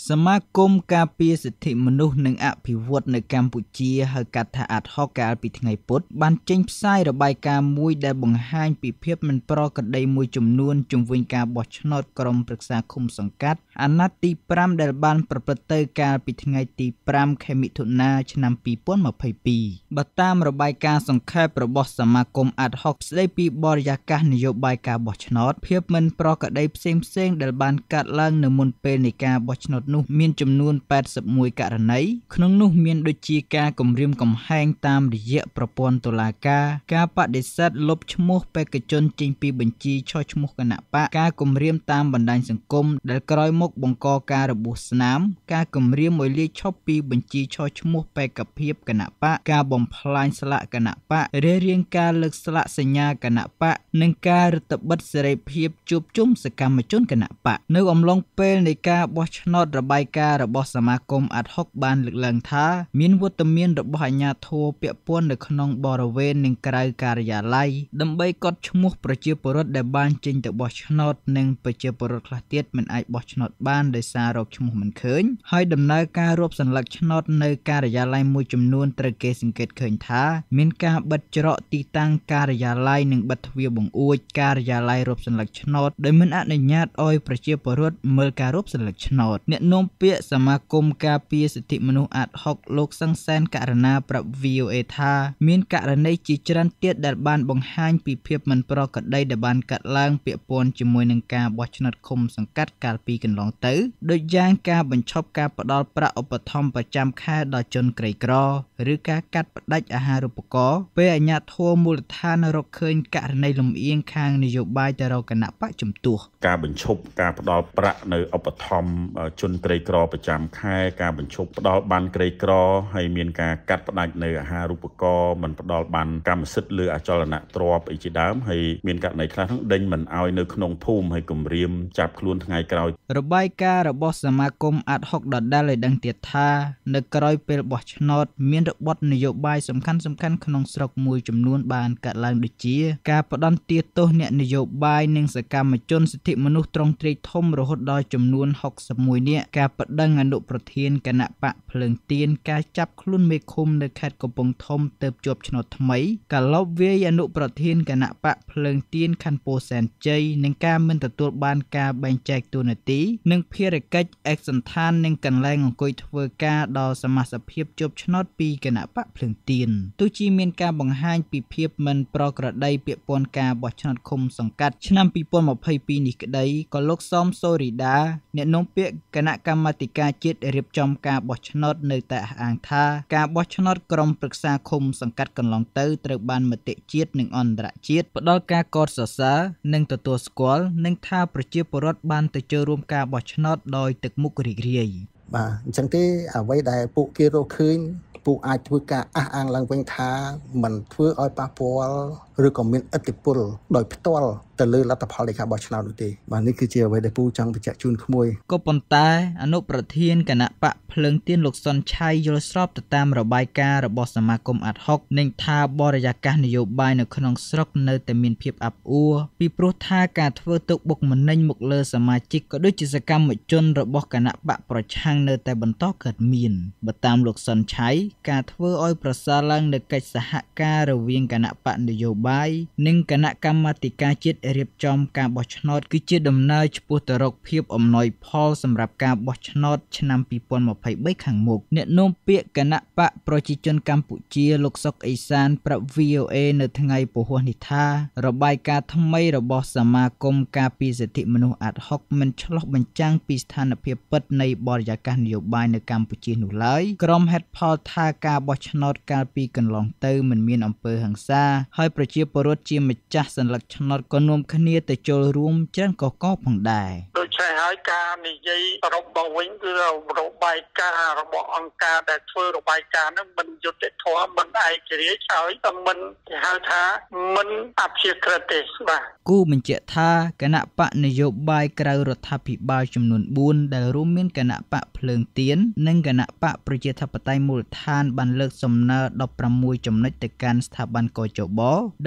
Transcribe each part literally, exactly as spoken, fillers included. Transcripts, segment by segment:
សមាគមការពារសិទ្ធិមនុស្សនិងអភិវឌ្ឍនៅកម្ពុជាហៅកាត់ថា ad hoc កាលពីថ្ងៃពុធបានចេញផ្សាយរបាយការណ៍មួយដែលបង្ហាញពីភាពមិនប្រក្រតីមួយចំនួនជុំវិញការបោះឆ្នោតក្រុមប្រឹក្សាឃុំសង្កាត់អាណត្តិទីfiveដែលបានប្រព្រឹត្តទៅកាលពីថ្ងៃទីfiveខែមិថុនាឆ្នាំtwo thousand twenty-twoបើតាមរបាយការណ៍សង្ខេបរបស់សមាគម ad hoc ស្ដីពីបរិយាកាសនយោបាយការបោះឆ្នោតភាពមិនប្រក្រតីផ្សេងៗដែលបានកើតឡើងនៅមុនពេលនៃការបោះឆ្នោតនោះមានចំនួនeighty-oneករណីក្នុងនោះមានដូចជាការគំរាមកំហែងតាមរយៈប្រព័ន្ធតុលាការការបដិសេធលុបឈ្មោះបេក្ខជនចេញពីបញ្ជីឆុសឈ្មោះគណៈបកការគំរាមតាមបណ្ដាញសង្គមដែលក្រោយមកបង្កការរបួសស្នាមការគំរាមឲ្យលាឈប់ពីបញ្ជីឆុសឈ្មោះបេក្ខភាពគណៈបកការបំផ្លាញស្លាកគណៈបករារាងការលើកស្លាកសញ្ញាគណៈបកនិងការរឹតបន្តឹងសេរីភាពជួបជុំសកម្មជនគណៈបកនៅអំឡុងពេលនៃការបោះឆ្នោតរបាយការណ៍របស់សមាគម ad hoc បានលើកឡើងថាមានវត្តមានរបស់អាជ្ញាធរពាក់ព័ន្ធនៅក្នុងបរិវេណនិងក្រៅការិយាល័យដើម្បីកត់ឈ្មោះប្រជាពលរដ្ឋដែលបានចេញទៅបោះឆ្នោតនិងប្រជាពលរដ្ឋខ្លះទៀតមិនអាចបោះឆ្នោតបានដោយសាររកឈ្មោះមិនឃើញហើយដំណើរការរាប់សន្លឹកឆ្នោតនៅការិយាល័យមួយចំនួនត្រូវគេសង្កេតឃើញថាមានការបិទច្រកទីតាំងការិយាល័យនិងបិទទ្វារបង្អួចការិយាល័យរាប់សន្លឹកឆ្នោតដោយមិនអនុញ្ញាតឲ្យប្រជាពលរដ្ឋមើលការរាប់សន្លឹកឆ្នោតអ្នកនាំពាក្យសមាគមការពារសិទ្ធិមនុស្ស ad hoc លោកសង្សានករណាប្រាប់ V O A ថាមានករណីជាច្រើនទៀតដែលបានបង្ហាញពីភាពមិនប្រក្រតីដែលបានកាត់ឡើងពាក់ព័ន្ធជាមួយនឹងការបោះឆ្នោតឃុំសង្កាត់កាលពីកន្លងទៅដូចយ៉ាងការបញ្ឈប់ការផ្តល់ប្រាក់ឧបត្ថម្ភប្រចាំខែដល់ជនក្រីក្រឬការកាត់ផ្តាច់អាហារូបករណ៍ពេលអាជ្ញាធរមូលដ្ឋានរកឃើញករណីលំអៀងខាងនយោបាយទៅរកគណៈបកជំទាស់ការបញ្ឈប់ការផ្តល់ប្រាក់នៅឧបត្ថម្ភជនក្រីក្រប្រចាំខែការបញ្ឈប់ផ្តល់បានក្រីក្រហើយមានការកាត់ផ្តាច់នៅអាហារូបករណ៍មិនផ្តល់បានកម្មសិទ្ធិលើអចលនទ្រព្យអីជាដើមហើយមានករណីខ្លះហ្នឹងដេញមិនឲ្យនៅក្នុងភូមិហើយគំរាមចាប់ខ្លួនថ្ងៃក្រោយរបាយការណ៍របស់សមាគម ad hoc ដដែលឲ្យដឹងទៀតថានៅក្រោយពេលបោះឆ្នោតមានរបបនយោបាយសំខាន់ៗក្នុងស្រុកមួយចំនួនបានកើតឡើងដូចជាការផ្ដន្ទាទោសអ្នកនយោបាយនិងសកម្មជនសិទ្ធិមនុស្សត្រង់ត្រេកធំរហូតដល់ចំនួនsixty-oneនាក់ការប្តឹងអនុប្រធានគណៈបកភ្លើងទៀនការចាប់ខ្លួនមេឃុំនៅខេត្តកំពង់ធំទៅជាប់ឆ្នោតថ្មីការលបវាយអនុប្រធានគណៈបកភ្លើងទៀនខណ្ឌពោធិ៍សែនជ័យនិងការមិនទទួលបានការបែងចែកតួនាទីនិងភារកិច្ចឯកសណ្ឋាននិងកន្លែងអង្គុយធ្វើការដល់សមាជិកភាពជាប់ឆ្នោតពីគណៈបកភ្លើងទៀនទោះជាមានការបង្ហាញពីភាពមិនប្រក្រតីពាក់ព័ន្ធការបោះឆ្នោតឃុំសង្កាត់ឆ្នាំtwo thousand twenty-twoនេះក្តីក៏លោកសំសូរីដាអ្នកនាំពាក្យគណៈកម្មាធិការជាតិរៀបចំការបោះឆ្នោតនៅតែអះអាងថាការបោះឆ្នោតក្រុមប្រឹក្សាឃុំសង្កាត់កន្លងទៅត្រូវបានមតិជាតិនិងអន្តរជាតិផ្ដល់ការកោតសរសើរនិងទទួលស្គាល់និងថាប្រជាពលរដ្ឋបានទៅចូលរួមការបោះឆ្នោតដោយទឹកមុខរីករាយបាទអញ្ចឹងទេអ្វីដែលពួកគេរកឃើញពួកអាចធ្វើការអះអាងឡើងវិញថាมันធ្វើឲ្យប៉ះពាល់ឬក៏មានឥទ្ធិពលដោយផ្ទាល់ទៅលើលទ្ធផលនៃការបោះឆ្នោតនោះទេបាទនេះគឺជាអ្វីដែលពូចង់បញ្ជាក់ជូនក្មួយក៏ប៉ុន្តែអនុប្រធានគណៈបកភ្លើងទៀនលោកសុនឆៃយល់ស្របទៅតាមរបាយការណ៍របស់សមាគម ad hoc និងថាបរិយាកាសនយោបាយនៅក្នុងស្រុកនៅតែមានភាពអាប់អួរពីព្រោះថាការធ្វើទុកបុកម្នេញមកលើសមាជិកក៏ដូចជាសកម្មជនរបស់គណៈបកប្រឆាំងនៅតែបន្តកើតមានបើតាមលោកសុនឆៃការធ្វើឲ្យប្រសើរឡើងនៅកិច្ចសហការរវាងគណៈបកនយោបាយនិងគណៈកម្មាធិការជាតិរៀបចំការបោះឆ្នោតគឺជាដំណើរឆ្ពោះទៅរកភាពអំណោយផលសម្រាប់ការបោះឆ្នោតឆ្នាំtwo thousand twenty-threeខាងមុខអ្នកនាំពាក្យគណៈបកប្រជាជនកម្ពុជាលោកសុកអេសានប្រាប់ V O A នៅថ្ងៃពហុនេះថារបាយការណ៍ថ្មីរបស់សមាគមការពារសិទ្ធិមនុស្ស ad hoc មិនឆ្លុះបញ្ចាំងពីស្ថានភាពពិតនៃបរិយាកាសនយោបាយនៅកម្ពុជានោះឡើយក្រុមហេតុផលថាការបោះឆ្នោតកាលពីកន្លងទៅមិនមានអំពើហិង្សាហើយប្រជាពលរដ្ឋជាម្ចាស់សន្លឹកឆ្នោតក៏នាំគ្នាទៅចូលរួមច្រើនកកផងដែរដូច្នេះហើយការនិយាយរបស់វិញគឺរបាយការណ៍របស់អង្គការដែលធ្វើរបាយការណ៍ហ្នឹងមិនយុត្តិធម៌មិនឯករាជ្យហើយមិនគេហៅថាមិនអព្យាក្រឹតទេបាទគូបញ្ជាក់ថាគណៈបកនយោបាយក្រៅរដ្ឋាភិបាលចំនួនfourដែលរួមមានគណៈបកភ្លើងទៀននិងគណៈបកប្រជាធិបតេយ្យមូលដ្ឋានបានលើកសំណើ sixteen ចំណុចទៅកាន់ស្ថាប័នកោជប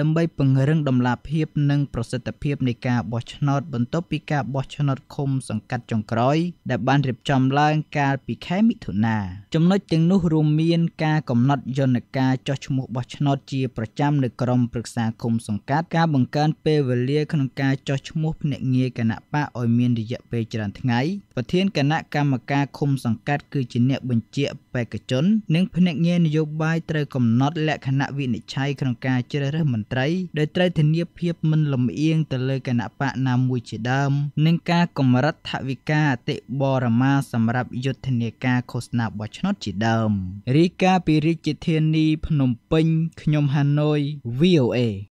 ដើម្បីពង្រឹងដំណាភាពនិងប្រសិទ្ធភាពនៃការបោះឆ្នោតបន្ទាប់ពីការបោះឆ្នោតឃុំសង្កាត់ចុងក្រោយដែលបានរៀបចំឡើងកាលពីខែមិថុនាចំណុចទាំងនោះរួមមានការកំណត់យន្តការចុះឈ្មោះបោះឆ្នោតជាប្រចាំនៅក្រុមប្រឹក្សាឃុំសង្កាត់ការបង្កើនពេលវេលាក្នុងការចុះឈ្មោះភ្នាក់ងារគណៈបកឲ្យមានរយៈពេលច្រើនថ្ងៃប្រធានគណៈកម្មការឃុំសង្កាត់គឺជាអ្នកបញ្ជាបេក្ខជននិងភ្នាក់ងារនយោបាយត្រូវកំណត់លក្ខណៈវិនិច្ឆ័យក្នុងការជ្រើសរើសមន្ត្រីដោយត្រូវធានាភាពមិនលំអៀងទៅលើគណៈបកណាមួយជាដើមនិងការកម្រិតថវិកាអតិបរមាសម្រាប់យុទ្ធនាការឃោសនាបោះឆ្នោតជាដើមរាយការណ៍ពីរាជធានីភ្នំពេញខ្ញុំហាណូយ វី អូ เอ